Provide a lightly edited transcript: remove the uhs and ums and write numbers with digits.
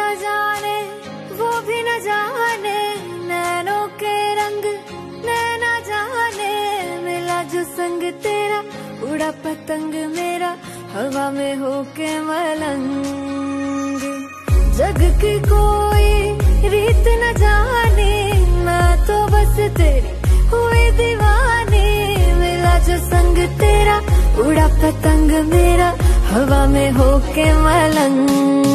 क्या जाने वो भी न जाने, नैनों के रंग नैना जाने। मिला जो संग तेरा उड़ा पतंग मेरा, हवा में होके मलंग। जग की कोई रीत न जाने, मैं तो बस तेरी हुई दीवानी। मिला जो संग तेरा उड़ा पतंग मेरा, हवा में होके मलंग।